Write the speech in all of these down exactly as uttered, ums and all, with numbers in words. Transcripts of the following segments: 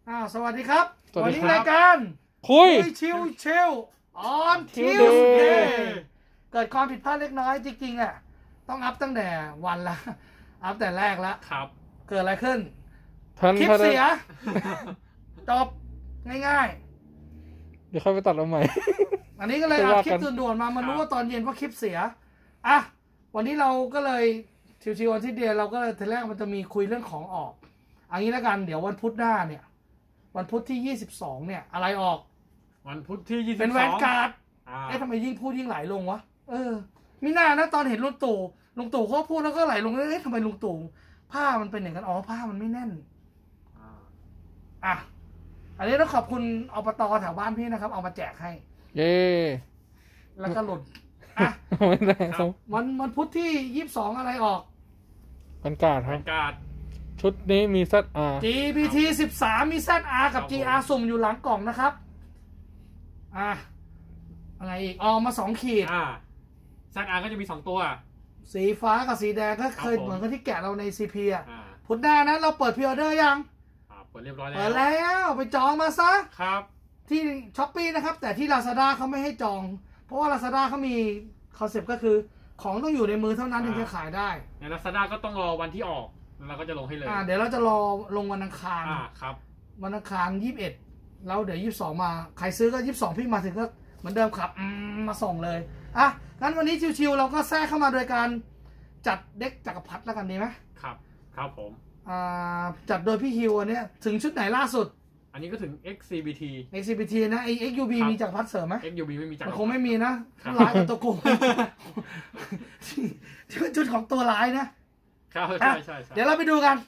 อ่าสวัสดีครับวันนี้รายการคุยชิวชิวออนทิวเดย์เกิดความผิดพลาดเล็กน้อยจริงๆอ่ะต้องอัพตั้งแต่วันละอัพแต่แรกแล้วครับเกิดอะไรขึ้นคลิปเสียจบง่ายๆเดี๋ยวค่อยไปตัดเอาใหม่อันนี้ก็เลยอัดคลิปด่วนๆมามารู้ว่าตอนเย็นว่าคลิปเสียอ่ะวันนี้เราก็เลยชิวๆวันที่เดียวเราก็เลยทีแรกมันจะมีคุยเรื่องของออกอันนี้แล้วกันเดี๋ยววันพุธหน้าเนี่ยวันพุธที่ยี่สิบสองเนี่ยอะไรออกวันพุธที่ยี่สิบสองเป็นแวนการ์ดเอ๊ะทำไมยิ่งพูดยิ่งไหลลงวะเออมิน่านะตอนเห็นลุงตู่ลุงตู่เขาพูดแล้วก็ไหลลงเอ๊ะทำไมลุงตู่ผ้ามันเป็นอย่างนั้นอ๋อผ้ามันไม่แน่นอ่ะอันนี้ต้องขอบคุณอบต.แถวบ้านพี่นะครับเอามาแจกให้เย้แล้วก็หลุดอ่ะวันวันพุธที่ยี่สิบสองอะไรออกวันการ์ดครับการ์ดชุดนี้มี แซด อาร์จี พี ที สิบสามมี แซด อาร์ กับ จี อาร์ สุ่มอยู่หลังกล่องนะครับอ่ะอะไรอีกออกมาสองขีดอ่า แซด อาร์ ก็จะมีสองตัวสีฟ้ากับสีแดงก็เคยเหมือนกับที่แกะเราใน ซี พี อ่ะพุธหน้านั้นเราเปิดพรีออเดอร์ยังเปิดเรียบร้อยแล้วเปิดแล้วไปจองมาซะครับที่ ช้อปปี้ นะครับแต่ที่ Lazada เขาไม่ให้จองเพราะว่า Lazada เขามีคอนเซ็ปต์ก็คือของต้องอยู่ในมือเท่านั้นถึงจะขายได้ใน Lazada ก็ต้องรอวันที่ออกแล้วเราก็จะลงให้เลยอ่าเดี๋ยวเราจะรอลงวันอังคารอ่าครับวันอังคารยี่สิบเอ็ดแล้วเดี๋ยวยี่สิบสองมาใครซื้อก็ยี่สิบสองพี่มาถึงก็เหมือนเดิมครับมาส่งเลยอ่ะงั้นวันนี้ชิวๆเราก็แทรกเข้ามาโดยการจัดเด็กจักรพรรดิแล้วกันดีไหมครับครับผมอ่าจัดโดยพี่ฮิวอันนี้ถึงชุดไหนล่าสุดอันนี้ก็ถึง เอ็กซ์ ซี บี ทีเอ็กซ์ ซี บี ที นะไอ เอ็กซ์ ยู บี มีจักรพรรดิเสริมไหมเอ็กซ์ ยู บี ไม่มีจักรพรรดิคงไม่มีนะร้ายกับตัวโกงที่เป็นชุดของตัวร้ายนะครับใช่ใช่เดี๋ยวเราไปดูกัน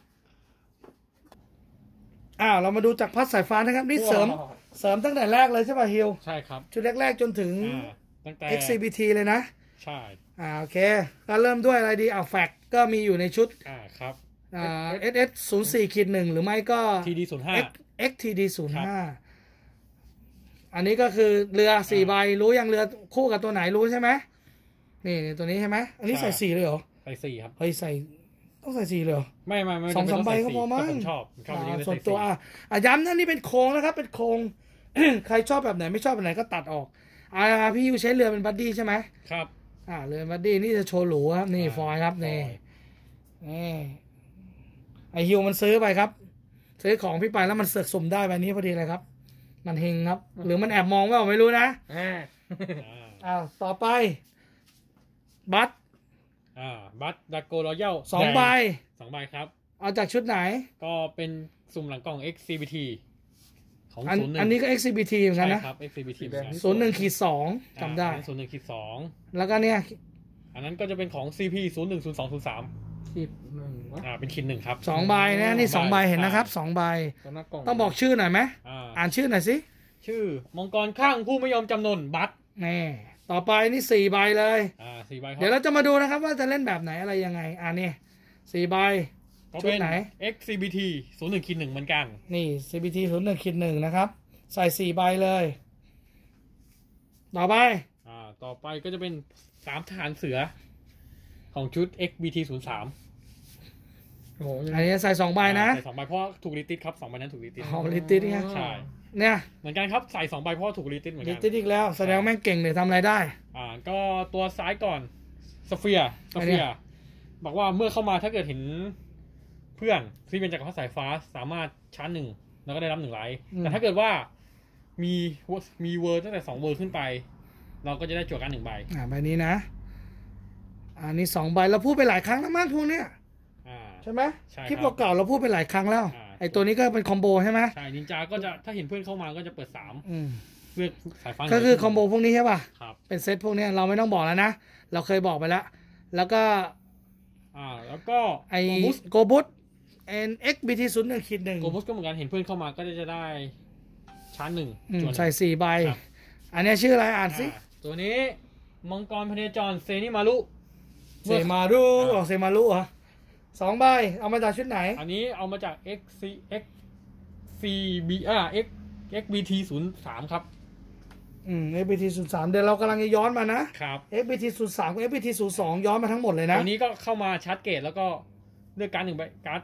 อ้าวเรามาดูจักรพรรดิสายฟ้านะครับนี่เสริมเสริมตั้งแต่แรกเลยใช่ป่ะฮิวใช่ครับชุดแรกๆจนถึงตั้งแต่เอ็กซ์ ซี บี ที เลยนะใช่อ่าโอเคก็เริ่มด้วยอะไรดีอ่าแฟกก็มีอยู่ในชุดอ่าครับอ่า เอส เอส ศูนย์สี่ หนึ่ง หรือไม่ก็ที ดี ศูนย์ห้าเอ็กซ์ ที ดี ศูนย์ห้า อันนี้ก็คือเรือสี่ใบรู้ยังเรือคู่กับตัวไหนรู้ใช่ไหมนี่ตัวนี้ใช่ไหมอันนี้ใส่สี่เลยเหรอใส่สี่ครับเฮ้ยใส่ต้องใส่สี่เลยเหรอไม่ไม่ไม่สองสามใบก็พอมั้งชอบชอบส่วนตัวอ่ะย้ำนะนี่เป็นโครงนะครับเป็นโครง ใครชอบแบบไหนไม่ชอบแบบไหนก็ตัดออกอ่าพี่ยูใช้เรือเป็นบัดดี้ใช่ไหมครับอ่าเรือบัดดี้นี่จะโชว์หรูครับนี่ฟอยครับนี่นี่ไอฮิวมันซื้อไปครับซื้อของพี่ไปแล้วมันเสือกสุ่มได้ใบนี้พอดีเลยครับมันเฮงครับหรือมันแอบมองว่าไม่รู้นะอ้าวต่อไปบัตอ่าบัตดาโกรอยัลสองใบสองใบครับเอาจากชุดไหนก็เป็นสุ่มหลังกล่อง เอ็กซ์ ซี บี ทีของศูนย์หนึ่งอันนี้ก็ เอ็กซ์ ซี บี ที เหมือนกันนะใช่ครับ เอ็กซ์ ซี บี ทีศูนย์หนึ่งขีดสองจำได้ศูนย์หนึ่งขีดสองแล้วก็เนี่ยอันนั้นก็จะเป็นของ ซี พี ศูนย์หนึ่งศูนย์สองศูนย์สามขีดหนึ่งอ่าเป็นขีดหนึ่งครับสองใบนะนี่สองใบเห็นนะครับสองใบต้องบอกชื่อหน่อยไหมอ่านชื่อหน่อยสิชื่อมังกรข้างผู้ไม่ยอมจำนนบัตนี่ต่อไปนี่สี่ใบเลยอ่าสี่ใบครับเดี๋ยวเราจะมาดูนะครับว่าจะเล่นแบบไหนอะไรยังไงอ่านี่สี่ใบชุดไหน เอ็กซ์ ซี บี ที ศูนย์หนึ่งขีดหนึ่งเหมือนกันนี่ ซี บี ที ศูนย์หนึ่งขีดหนึ่งนะครับใส่สี่ใบเลยต่อไปอ่าต่อไปก็จะเป็นสามทหารเสือของชุด เอ็กซ์ บี ที ศูนย์สามอันนี้ใส่สองใบนะใส่สองใบเพราะถูกรีติสครับสองใบนั้นถูกรีติสอ๋อรีติสเนี่ยใช่เนี่ยเหมือนกันครับใส่สองใบเพราะถูกรีติสเหมือนกันรีติสอีกแล้วแสดงแม่งเก่งเลยทำอะไรได้อ่าก็ตัวซ้ายก่อนสเฟียร์สเฟียร์บอกว่าเมื่อเข้ามาถ้าเกิดเห็นเพื่อนที่เป็นจักรพรรดิสายฟ้าสามารถชาร์จหนึ่งแล้วก็ได้รับหนึ่งไลท์แต่ถ้าเกิดว่ามีมีเวอร์ตั้งแต่สองเวอร์ขึ้นไปเราก็จะได้จั่วการหนึ่งใบอ่าใบนี้นะอันนี้สองใบเราพูดไปหลายครั้งแล้วมั้งพวกเนี้ยใช่ไหมคลิปเก่าๆเราพูดไปหลายครั้งแล้วไอตัวนี้ก็เป็นคอมโบใช่ไหมใช่นินจาก็จะถ้าเห็นเพื่อนเข้ามาก็จะเปิดสามเลือกสายฟ้าก็คือคอมโบพวกนี้ใช่ป่ะครับเป็นเซตพวกนี้เราไม่ต้องบอกแล้วนะเราเคยบอกไปแล้วแล้วก็อ่าแล้วก็ไอโกบุสเอ็นเอ็กบีทีศูนย์หนึ่งขีดหนึ่งโกบุสก็เหมือนกันเห็นเพื่อนเข้ามาก็จะได้ชาร์จหนึ่งใส่สี่ใบอันนี้ชื่ออะไรอ่านสิตัวนี้มังกรพเนจรเซนิมารุเซมารุออกเซมารุเหรอสองใบเอามาจากชุดไหนอันนี้เอามาจาก X C X C B อ่า X X B T ศูนย์สามครับอืม X B T ศูนย์สามเดี๋ยวเรากำลังจะย้อนมานะครับ X B T ศูนย์สามกับ X B T ศูนย์สองย้อนมาทั้งหมดเลยนะตัวนี้ก็เข้ามาชาร์จเกตแล้วก็เลือกการ์ดหนึ่งใบการ์ด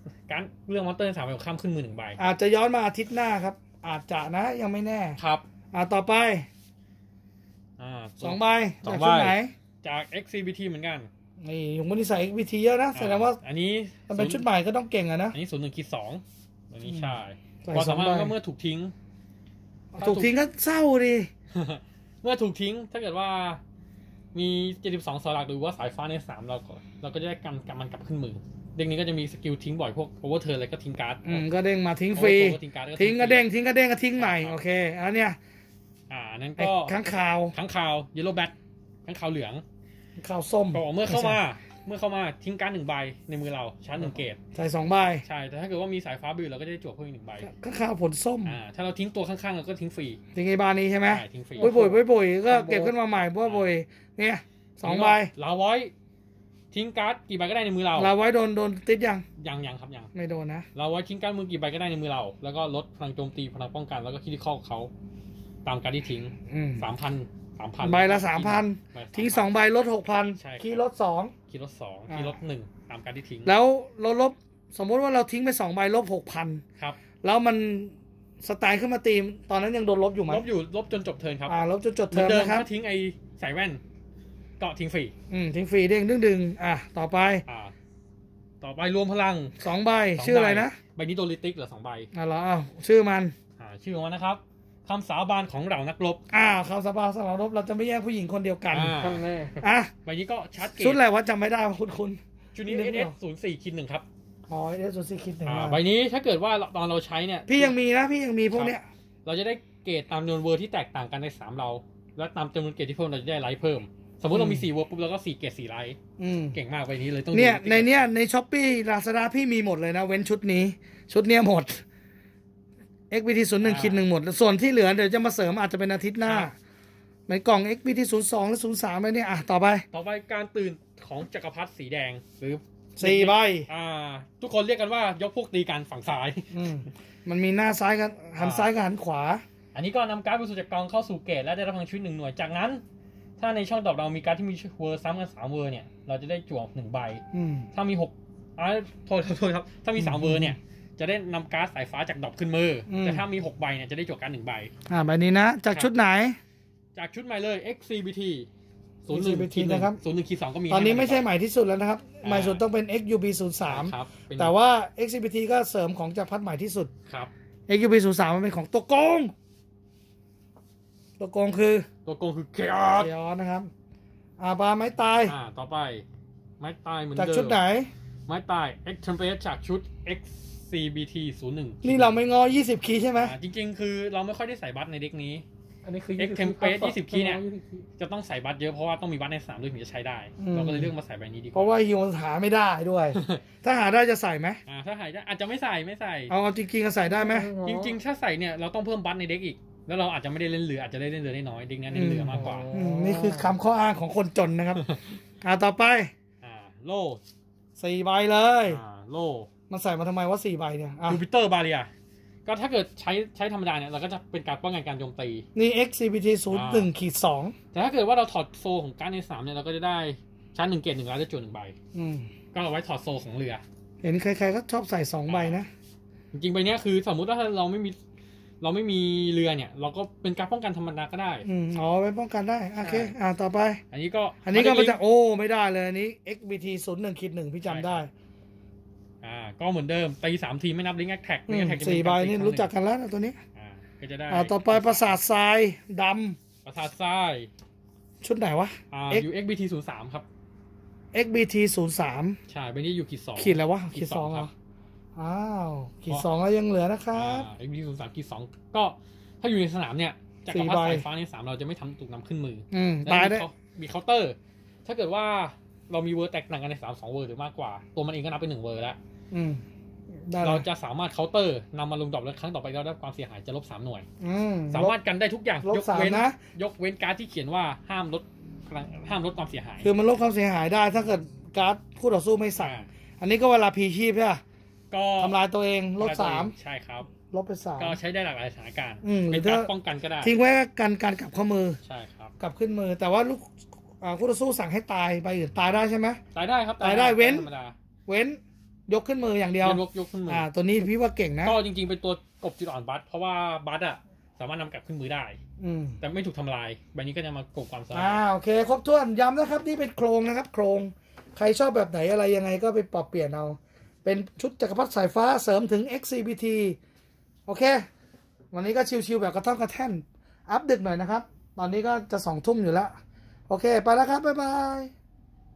การเรื่องมอนเตอร์ในสามใบของข้ามขึ้นมือหนึ่งใบอาจจะย้อนมาอาทิตย์หน้าครับ อาจจะนะยังไม่แน่ครับอ่าต่อไปอ่าสองใบสองจากใบชุดไหนจาก เอ็กซ์ ซี บี ที เหมือนกันนี่ผมไม่ได้ใส่วิธีเยอะนะแสดงว่าอันนี้มันเป็นชุดใหม่ก็ต้องเก่งอะนะอันนี้ศูนย์หนึ่งขีดสองอันนี้ใช่ใส่ความสอสาง มารถใบก็เมื่อถูกทิ้งถูกทิ้งก็เศร้าดิเมื่อถูกทิ้งถ้าเกิดว่ามีเจ็ดสิบสองสลักหรือว่าสายฟ้าในสามเราก็เราก็จะได้กำกำมันกลับขึ้นมือเด็กนี้ก็จะมีสกิลทิ้งบ่อยพวกโอเวอร์เทิร์นอะไรก็ทิ้งการ์ดอืมก็เด้งมาทิ้งฟรี Overthrow ก็ทิ้งการ์ดทิ้งก็เด้งทิ้งก็เด้งก็ทิ้งใหม่โอเคอันเนี้ยอ่านั้นไอ้ก็ข้างข่าวค้างคาวเยลโล่แบทค้างคาวเหลืองข่าวส้มก็เมื่อเข้ามาเมื่อเข้ามาทิ้งการ์ดหนึ่งใบในมือเราชาร์จหนึ่งเกตใส่สองใบใช่แต่ถ้าเกิดว่ามีสายฟ้าบิลเราก็จะได้จั่วเพิ่มอีกหนึ่งใบข้างข่าวผลส้มอ่าถ้าเราทิ้งตัวข้างๆเราก็ทิ้งฟรีทิ้งไอ้บานนี้ใช่ไหมใช่ทิ้งฟรีปุ้ยปุ้ยปุ้ยปุ้ยก็เก็บขึ้นมาใหม่ปุ้ยปุ้ยเนี่ยสองใบลาไว้ทิ้งการ์ดกี่ใบก็ได้ในมือเราเราไว้โดนโดนติดยังยังยังครับยังไม่โดนนะเราไว้ทิ้งการ์ดมือกี่ใบก็ได้ในมือเรา แล้วก็ลดพลังโจมตีพลังป้องกันแล้วก็คิดข้อเขาตามการ์ดที่ทิ้งอืมสามพันสามพันใบละสามพันทิ้งสองใบลดหกพันใช่ครับคีย์ลดสองคิดลดสองอ่าคิดลดหนึ่งตามการ์ดที่ทิ้งแล้วเราลบสมมติว่าเราทิ้งไปสองใบลบหกพันครับแล้วมันสไตล์ขึ้นมาตีมตอนนั้นยังโดนลบอยู่ไหมลบอยู่ลบจนจบเทิร์นครับอ่าลบจนจดเหมืเทออน มเดิมนะครับถ้าทิ้งไอ้สายแว่นก็ทิ้งฟรีอืมทิ้งฟรีเด้งดึงดึงอ่ะต่อไปอ่าต่อไปรวมพลังสองใบสงชื่ออะไรนะใบนี้โดลิติกเหลือสองใบอ่ะเหรออ้าวชื่อมันอ่าชื่อของมันนะครับคำสาบานของเหล่านักรบอ้าวคำสาบานสำหรับรบเราจะไม่แย่งผู้หญิงคนเดียวกันอ่าท่านแน่อ่ะใบนี้ก็ชัดเกชุดตอะไรวะจำไม่ได้ว่าคุณคุณชุดนี้นึเอก สไม่เออสอกศูนย์สี่คิดหนึ่งครับอ๋อเอสโซซีคิดหนึ่งอ่ามาใบนี้ถ้าเกิดว่าตอนเราใช้เนี่ยพี่ยังมีนะพี่ยังมีพวกเนี้ยเราจะได้เกรดตามจำนวนเวอร์ที่แตกต่างกันในสามเรา และตามจำนวนเกรดที่เพิ่มเราจะได้ไลท์เพิ่ม สมมติเรามีสี่เวอร์ปุ๊บเราก็สี่เกรดสี่ไลท์อืมเก่งมากใบนี้เลยต้องเนี่ยดูในเนี้ยในช้อปปี้ลาซาด้าพี่มีหมดเลยนะ เว้นชุดนี้ ชุดเนี้ยหมด เอ็กซ์ บี ที ศูนย์หนึ่งคิดหนึ่งหมด ส่วนที่เหลือเดี๋ยวจะมาเสริมอาจจะเป็นอาทิตย์หน้าเหมือนกล่อง เอ็กซ์ บี ที ศูนย์สองหรือศูนย์สามไปเนี่ยอ่ะต่อไปต่อไปการตื่นของจักรพรรดิสีแดงหรือสี่ใบอ่า ทุกคนเรียกกันว่ายกพวกตีกันฝั่งซ้ายอืมมันมีหน้าซ้ายกับหันซ้ายกับหันขวาอันนี้ก็นำการ์ดบริสุทธิ์จากกองเข้าสู่เกตและได้รับพลังชีวิตหนึ่งหน่วยจากนั้น ถ้าในช่องตอบเรามีการ์ดที่มีเวอร์ซ้ำกันสามเวอร์เนี่ยเราจะได้จั่วหนึ่งใบอืมถ้ามีหกอ่าโทษโทษครับถ้ามีสามเวอร์เนี่ยจะได้นำการ์ดสายฟ้าจากดรอปขึ้นมืออมแต่ถ้ามีหกใบเนี่ยจะได้จั่วการ์ดหนึ่งใบอ่าใบนี้นะ จากชุดไหนจากชุดใหม่เลย เอ็กซ์ ซี บี ที ศูนย์เอ็หกซ์นึ่งซี บี ที นะครับศูนย์หนึ่งขีดสองก็มีตอนนี้ไม่ใช่ห้ใหม่ที่สุดแล้วนะครับอ่าใหม่สุดต้องเป็น เอ็กซ์ ยู บี ศูนย์สามครับเป็นแต่ว่า เอ็กซ์ ซี บี ที ก็เสริมของจากรพัดใหม่ที่สุดครับเอ็กซ์ ยู บี ศูนย์สามมันเป็นของตัวโกง ตัวโกงคือตัวโกงคือ Chaos เดี๋ยวนะครับ อาบาไม้ตายอ่าต่อไปไม้ตายเหมือนจากเดิมชุดไหนไม้ตาย X Tempest จากชุด เอ็กซ์ ซี บี ที ศูนย์หนึ่งนี่เราไม่งอยี่สิบคีย์ใช่ไหมอ่าจริงๆ คือเราไม่ค่อยได้ใส่บัตในเด็กนี้อันนี้คือ X Tempest ยี่สิบคีย์เนี่ยยี่สิบคีย์จะต้องใส่บัตเยอะเพราะว่าต้องมีบัตในสนามด้วยถึงจะใช้ได้ เราก็เลยเลือกมาใส่ใบนี้ดีกเพว่าราะว่าฮิวหาไม่ได้ด้วย ถ้าหาได้จะใส่ไหมอ่าถ้าหายได้อาจจะไม่ใส่ไม่ใส่เอาเอาจริงๆก็ใส่ได้ไหมจริงๆ ถ้าใส่เนี่ยเราต้องเพิ่มบัตในเด็กอีก แล้วเราอาจจะไม่ได้เล่นเรืออาจจะได้เล่นเรือได้น้อยเด็กนี้เล่นเรือมากกว่าอืมนี่คือคำข้ออ้างของคนจนนะครับ อ่าต่อไปอ่าโลสี่ใบเลยอ่าโลมันใส่มาทำไมว่าสี่ใบเนี่ยอ่ะจูปิเตอร์บาเรียก็ถ้าเกิดใช้ใช้ธรรมดาเนี่ยเราก็จะเป็นการป้องกันการโจมตีนี่ เอ็กซ์ ซี บี ที ศูนย์หนึ่งขีดสองแต่ถ้าเกิดว่าเราถอดโซของการดในสามเนี่ยเราก็จะได้ชั้นหนึ่งเกตหนึ่งแล้วจะจุดหนึ่งใบอืมก็เอาไว้ถอดโซของเรือเห็นใครๆก็ชอบใส่สองใบนะจริงๆใบเนี้ยคือสมมุติว่าถ้าเราไม่มีเราไม่มีเรือเนี่ย เราก็เป็นการป้องกันธรรมดาก็ได้อืมอ๋อไว้ป้องกันได้ โอเค อ่าต่อไปอันนี้ก็อันนี้ก็มาจากโอ้ ไม่ได้เลยอันนี้ เอ็กซ์ บี ที ศูนย์หนึ่งขีดหนึ่งพี่จำได้อ่าก็เหมือนเดิมตีสามทีไม่นับลิงก์แอคแท็กอืลิงมก์แอคแท็กสี่ใบนี่รู้จักกันแล้วนะตัวนี้อ่าก็จะได้อ่าต่อไปประสาททรายดประสาททรายำชุดไหนวะอ่า X อยู่ เอ็กซ์ บี ที ศูนย์สามครับเอ็กซ์ บี ที ศูนย์สามใช่ใบนี้อยู่ขีดสองขีดอะไรวะขีขีดดสสออง งเหรครัอบ อ้าวขีดสองแล้วยังเหลือนะคอ่ารับเอ็กซ์ บี ที ศูนย์สามขีดสองก็ถ้าอยู่ในสนามเนี่ยจากสี่กระพัดใบสายฟ้าในสามเราจะไม่ทำถูกนำขึ้นมืออืมและตายมีได้เคามีเคาน์เตอร์ ถ้าเกิดว่าเรามีเวอร์แตกต่างกันในสามสองเวอร์หรือมากกว่า ตัวมันเองก็นับเป็นหนึ่งเวอร์แล้วอืมได้เราเลยจะสามารถเคาน์เตอร์นำมาลงดรอปแล้วครั้งต่อไปเราได้รับความเสียหายจะลบสามหน่วยอืมสามารถกันได้ทุกอย่างลบยกสามเว้นนะยกเว้นการ์ดที่เขียนว่าห้ามลดพลังห้ามลดความเสียหายคือมันลดความเสียหายได้ ถ้าเกิดการ์ดคู่ต่อสู้ไม่สั่งอ่าอันนี้ก็เวลาพีชีพใช่ปะก็ทำลายตัวเองลดสามใช่ครับลบไปสามก็ใช้ได้หลากหลายสถานการณ์อืมหรืเป็อนการถ้าป้องกันก็ได้ทิ้งไว้กันการกลับข้อมือใช่ครับกลับขึ้นมือ แต่ว่าลูกอ่าคู่ต่อสู้สั่งให้ตายใบอื่นตายได้ใช่ไหมตายได้ครับตายได้เว้นธรรมดาเว้นยกขึ้นมืออย่างเดียวยกยกขึ้นมืออ่า ตัวนี้พี่ว่าเก่งนะก็จริงๆเป็นตัวกบจุดอ่อนบัตเพราะว่าบัตอ่ะสามารถนำกลับขึ้นมือได้อืมแต่ไม่ถูกทำลายใบนี้ก็จะมากบความสลายอ่าโอเคครบถ้วนย้ำนะครับนี่เป็นโครงนะครับ โครงใครชอบแบบไหนอะไรยังไงก็ไปปรับเปลี่ยนเอาเป็นชุดจักรพรรดิสายฟ้าเสริมถึง เอ็กซ์ ซี บี ที โอเค วันนี้ก็ชิวๆแบบกระท่อนกระแท่นอัพดึกหน่อยนะครับ ตอนนี้ก็จะสองทุ่มอยู่แล้ว โอเค ไปแล้วครับ บ๊ายบาย